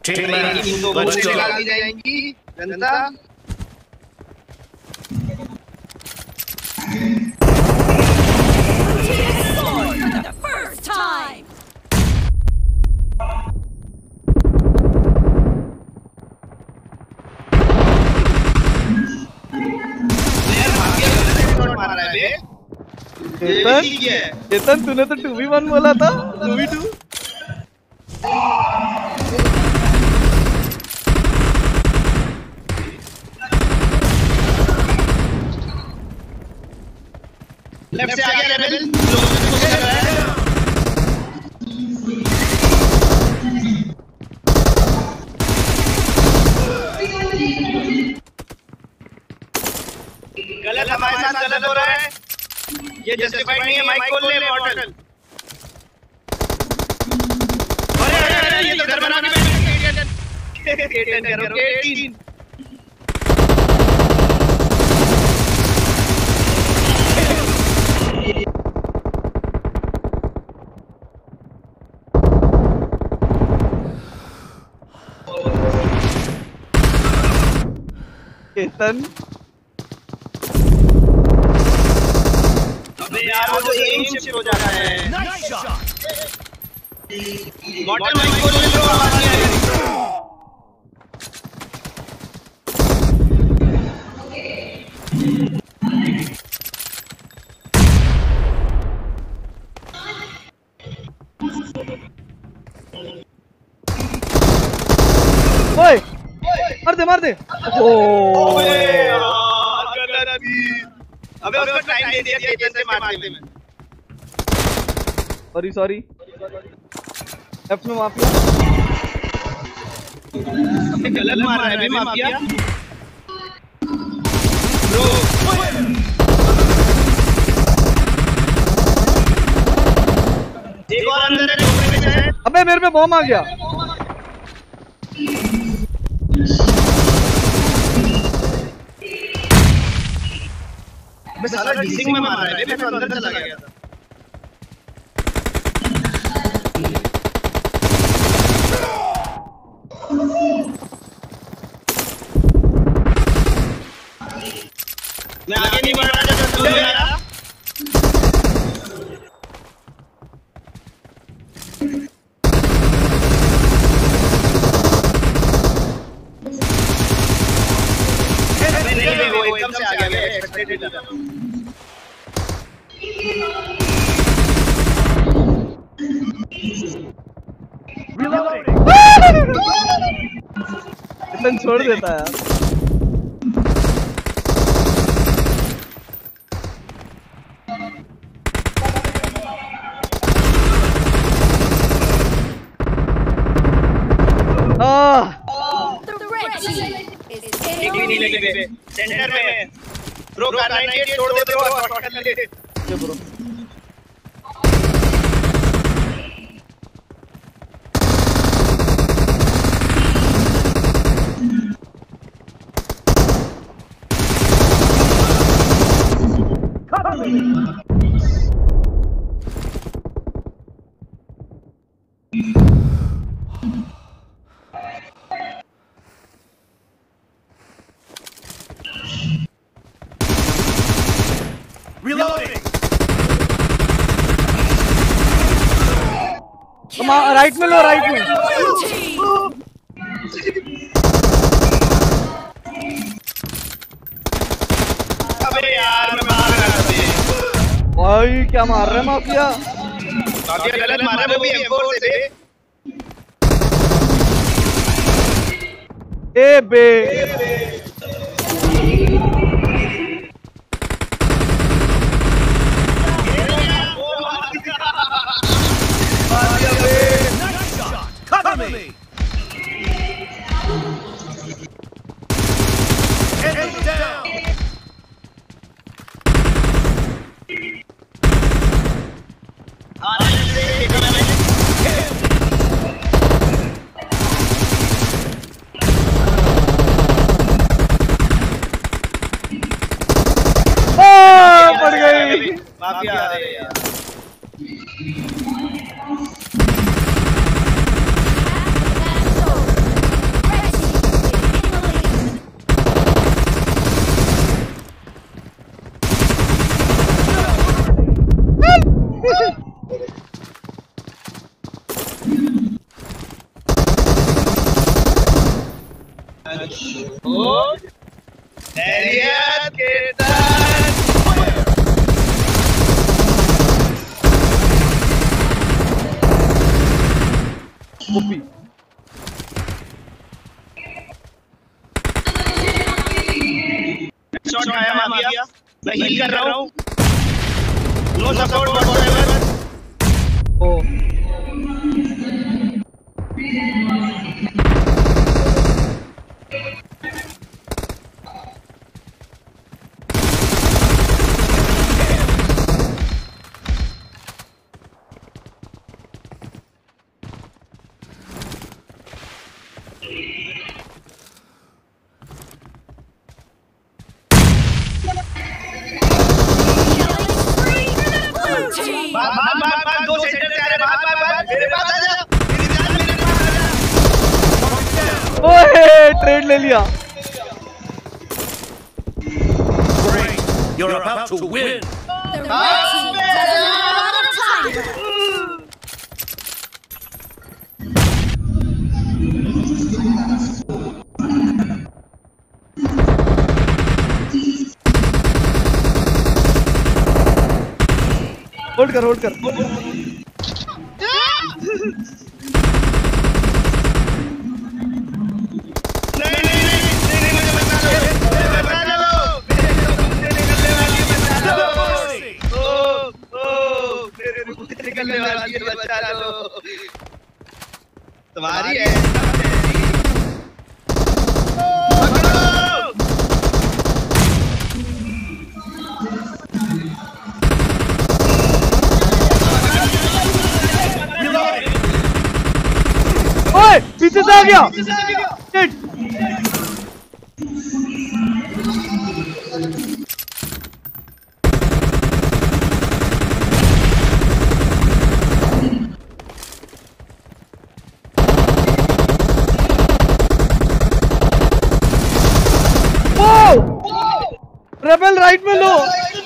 ठीक है, let's go. जाएंगी जनता। चेतन तूने तो 2v1 बोला था 2v2 लेफ्ट से आ गया लेवल गलत हमारे साथ गलत हो रहा है ये जस्टिफाइड नहीं है माइक खोल ले मॉडल अरे ये तो घर बना के बैठे करो के3 चेतन यार वो जो एम शिफ्ट हो जाता है मॉडल माइक खोल ले ब्रो आवाज नहीं आ रही ओए मार दे ओए अबे उसको टाइम दे दिया चेतन से मारने में सॉरी एफ में माफिया गलत मार रहा है अभी माफिया ब्रो एक और अंदर है झोपड़े में है अबे मेरे पे बॉम्ब आ गया मैं साला डीसिंग में मार रहा है मैं तो अंदर चला गया था मैं आगे नहीं बढ़ रहा जब तू आया नहीं वो एकदम से आ गया मैं एक्सपेक्टेड था चेतन छोड़ देता है यार एक भी नहीं लगे सेंटर में ब्रो का 98 छोड़ दे ब्रो शॉटगन ले ब्रो राइट में लो राइट में अबे यार मैं मार रहा था भाई क्या मार रहा है माफिया गलत मार रहा है वो भी M4 से ए बे Cover me! Enemy down! पड़ गई माफिया आ रही है यार ओपी शॉट आया माफिया, मैं हील कर रहा हूँ। No support whatever. ओ भाग दो सेंटर से आ रहे, भाग मेरे पास आ जा, मेरी जान मेरे पास आ जा। ओए ट्रेड ले लिया। Great. You're about to win. The red team doesn't have a lot of time. Hold कर होल्ड कर। तुम्हारी है। ओए पीछे से आ गया। शिट। रेबल राइट में लो।